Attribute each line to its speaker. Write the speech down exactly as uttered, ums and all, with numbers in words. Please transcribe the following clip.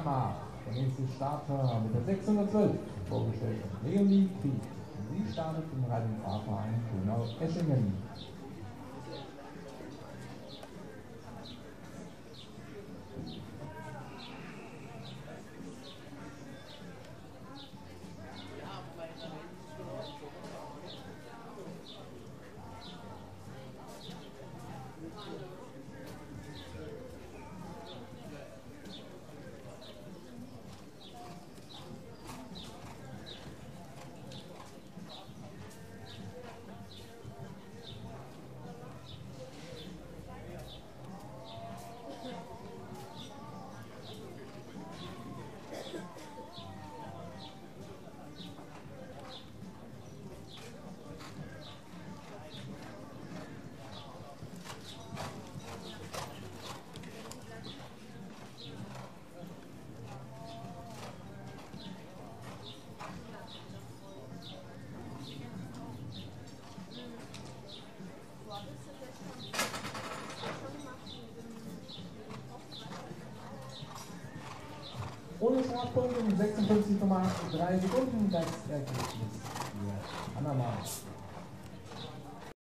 Speaker 1: Panama. Der nächste Starter mit der sechshundertzwölf, vorgestellt von Leonie Krieg. Sie startet im Reit- und Fahrverein Grünau-Eschingen. Ohne Strafpunkt um sechsundfünfzig Komma drei Sekunden das Ergebnis für Panama.